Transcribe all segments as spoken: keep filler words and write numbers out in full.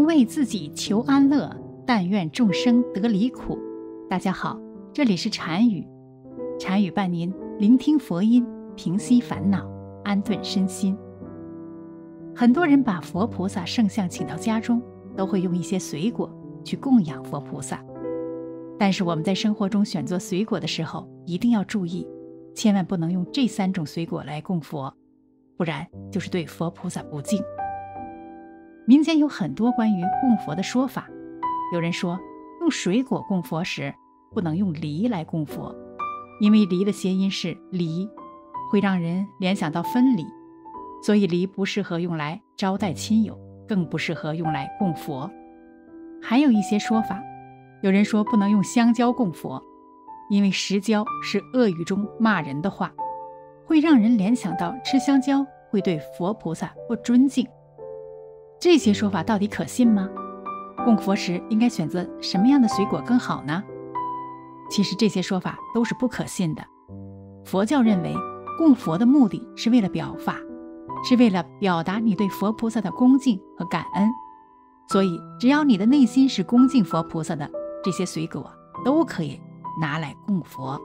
为自己求安乐，但愿众生得离苦。大家好，这里是禅语，禅语伴您聆听佛音，平息烦恼，安顿身心。很多人把佛菩萨圣像请到家中，都会用一些水果去供养佛菩萨。但是我们在生活中选择水果的时候，一定要注意，千万不能用这三种水果来供佛，不然就是对佛菩萨不敬。民间有很多关于供佛的说法，有人说用水果供佛时不能用梨来供佛，因为梨的谐音是离，会让人联想到分离，所以梨不适合用来招待亲友，更不适合用来供佛。还有一些说法，有人说不能用香蕉供佛，因为食蕉是俄语中骂人的话，会让人联想到吃香蕉会对佛菩萨不尊敬。这些说法到底可信吗？供佛时应该选择什么样的水果更好呢？其实这些说法都是不可信的。佛教认为供佛的目的是为了表法，是为了表达你对佛菩萨的恭敬和感恩，所以只要你的内心是恭敬佛菩萨的，这些水果都可以拿来供佛。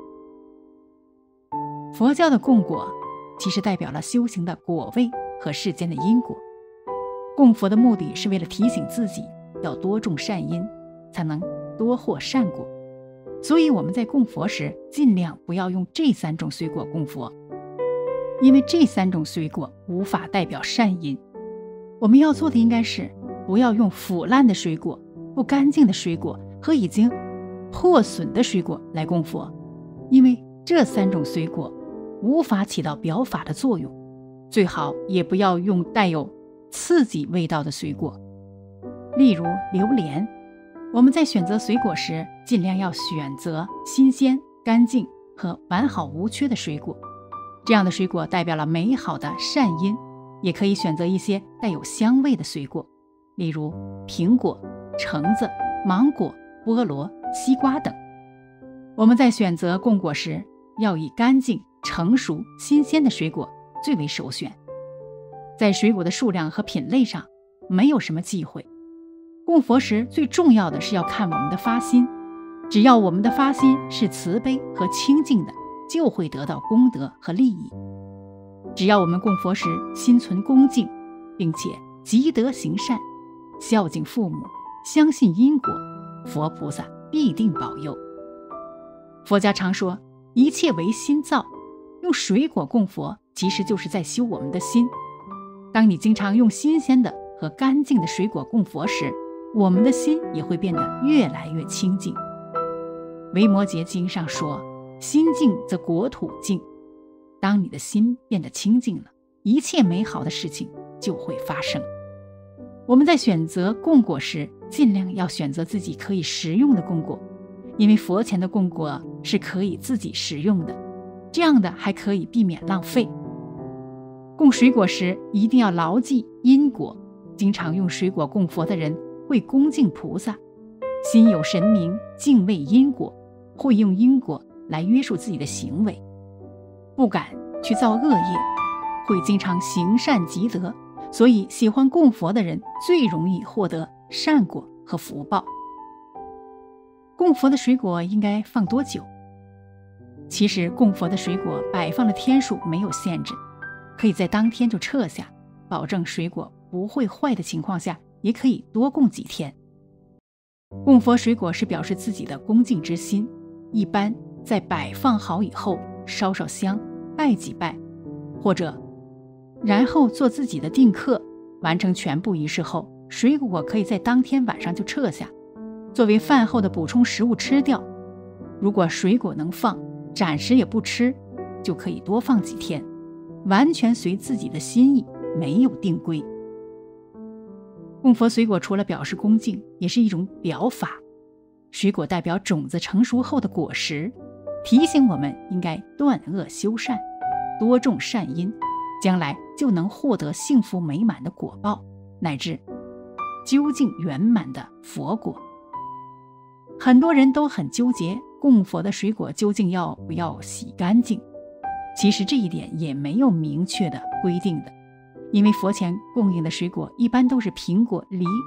佛教的供果其实代表了修行的果位和世间的因果。供佛的目的是为了提醒自己要多种善因，才能多获善果。所以我们在供佛时尽量不要用这三种水果供佛，因为这三种水果无法代表善因。我们要做的应该是不要用腐烂的水果、不干净的水果和已经破损的水果来供佛，因为这三种水果无法起到表法的作用。最好也不要用带有刺激味道的水果，例如榴莲。我们在选择水果时，尽量要选择新鲜、干净和完好无缺的水果，这样的水果代表了美好的善因。也可以选择一些带有香味的水果，例如苹果、橙子、芒果、菠萝、西瓜等。我们在选择供果时，要以干净、成熟、新鲜的水果最为首选。在水果的数量和品类上没有什么忌讳。供佛时最重要的是要看我们的发心，只要我们的发心是慈悲和清净的，就会得到功德和利益。只要我们供佛时心存恭敬，并且积德行善，孝敬父母，相信因果，佛菩萨必定保佑。佛家常说一切为心造，用水果供佛其实就是在修我们的心。当你经常用新鲜的和干净的水果供佛时，我们的心也会变得越来越清净。维摩诘经上说，心净则国土净。当你的心变得清净了，一切美好的事情就会发生。我们在选择供果时，尽量要选择自己可以食用的供果，因为佛前的供果是可以自己食用的，这样的还可以避免浪费。供水果时一定要牢记因果，经常用水果供佛的人会恭敬菩萨，心有神明，敬畏因果，会用因果来约束自己的行为，不敢去造恶业，会经常行善积德，所以喜欢供佛的人最容易获得善果和福报。供佛的水果应该放多久？其实供佛的水果摆放的天数没有限制，可以在当天就撤下，保证水果不会坏的情况下，也可以多供几天。供佛水果是表示自己的恭敬之心，一般在摆放好以后烧烧香，拜几拜，或者然后做自己的定课，完成全部仪式后，水果可以在当天晚上就撤下，作为饭后的补充食物吃掉。如果水果能放，暂时也不吃，就可以多放几天，完全随自己的心意，没有定规。供佛水果除了表示恭敬，也是一种表法。水果代表种子成熟后的果实，提醒我们应该断恶修善，多种善因，将来就能获得幸福美满的果报，乃至究竟圆满的佛果。很多人都很纠结供佛的水果究竟要不要洗干净，其实这一点也没有明确的规定的，因为佛前供应的水果一般都是苹果、梨，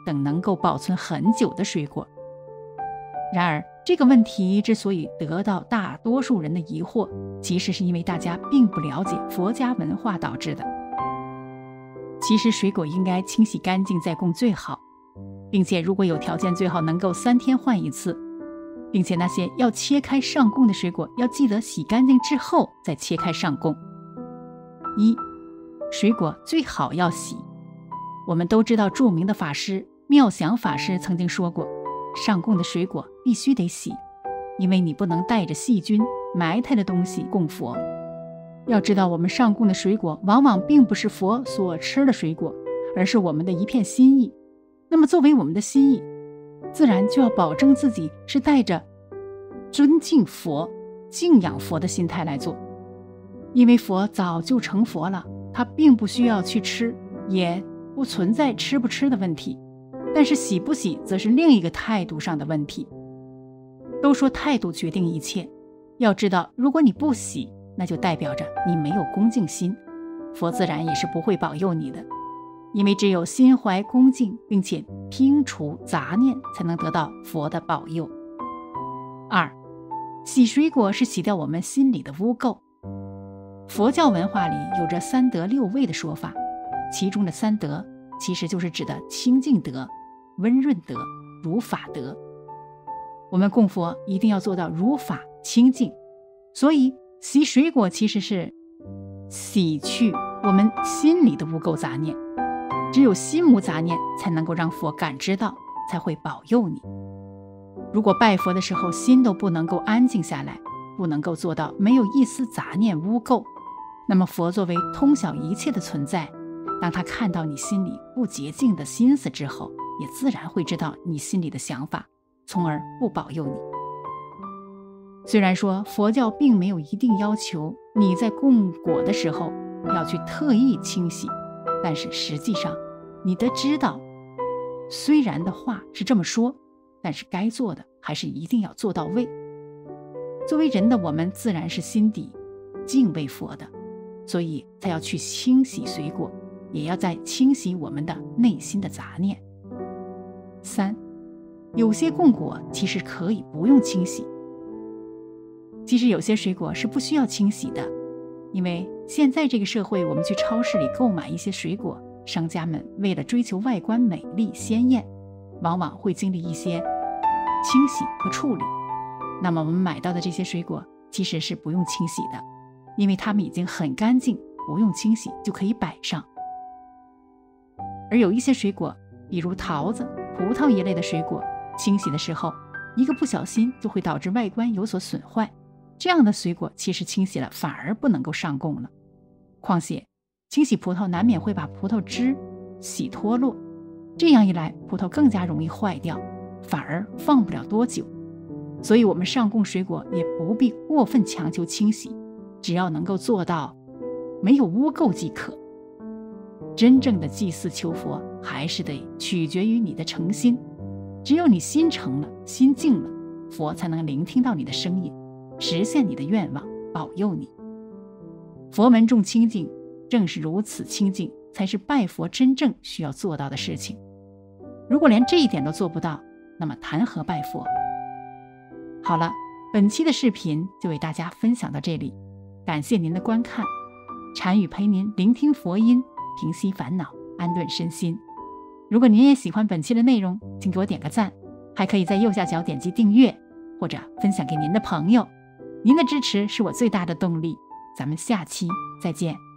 等能够保存很久的水果。然而，这个问题之所以得到大多数人的疑惑，其实是因为大家并不了解佛家文化导致的。其实水果应该清洗干净再供最好，并且如果有条件，最好能够三天换一次，并且那些要切开上供的水果，要记得洗干净之后再切开上供。一，水果最好要洗。我们都知道著名的法师妙想法师曾经说过，上供的水果必须得洗，因为你不能带着细菌埋汰的东西供佛。要知道，我们上供的水果往往并不是佛所吃的水果，而是我们的一片心意。那么作为我们的心意，自然就要保证自己是带着尊敬佛、敬仰佛的心态来做。因为佛早就成佛了，他并不需要去吃，也不存在吃不吃的问题，但是洗不洗则是另一个态度上的问题。都说态度决定一切，要知道，如果你不洗，那就代表着你没有恭敬心，佛自然也是不会保佑你的。因为只有心怀恭敬，并且摒除杂念，才能得到佛的保佑。二，洗水果是洗掉我们心里的污垢。佛教文化里有着三德六味的说法，其中的三德其实就是指的清净德、温润德、如法德。我们供佛一定要做到如法清净，所以洗水果其实是洗去我们心里的污垢杂念。只有心无杂念，才能够让佛感知到，才会保佑你。如果拜佛的时候心都不能够安静下来，不能够做到没有一丝杂念污垢，那么佛作为通晓一切的存在，当他看到你心里不洁净的心思之后，也自然会知道你心里的想法，从而不保佑你。虽然说佛教并没有一定要求你在供果的时候要去特意清洗，但是实际上你得知道，虽然的话是这么说，但是该做的还是一定要做到位。作为人的我们自然是心底敬畏佛的，所以才要去清洗水果，也要在清洗我们的内心的杂念。三，有些供果其实可以不用清洗。其实有些水果是不需要清洗的，因为现在这个社会，我们去超市里购买一些水果，商家们为了追求外观美丽鲜艳，往往会经历一些清洗和处理。那么我们买到的这些水果其实是不用清洗的，因为它们已经很干净，不用清洗就可以摆上。而有一些水果，比如桃子、葡萄一类的水果，清洗的时候一个不小心就会导致外观有所损坏，这样的水果其实清洗了反而不能够上供了。况且清洗葡萄难免会把葡萄汁洗脱落，这样一来葡萄更加容易坏掉，反而放不了多久。所以我们上供水果也不必过分强求清洗，只要能够做到没有污垢即可。真正的祭祀求佛还是得取决于你的诚心，只有你心诚了，心静了，佛才能聆听到你的声音，实现你的愿望，保佑你。佛门重清净，正是如此清净，才是拜佛真正需要做到的事情。如果连这一点都做不到，那么谈何拜佛？好了，本期的视频就为大家分享到这里，感谢您的观看。禅语陪您聆听佛音，平息烦恼，安顿身心。如果您也喜欢本期的内容，请给我点个赞，还可以在右下角点击订阅，或者分享给您的朋友。您的支持是我最大的动力。咱们下期再见。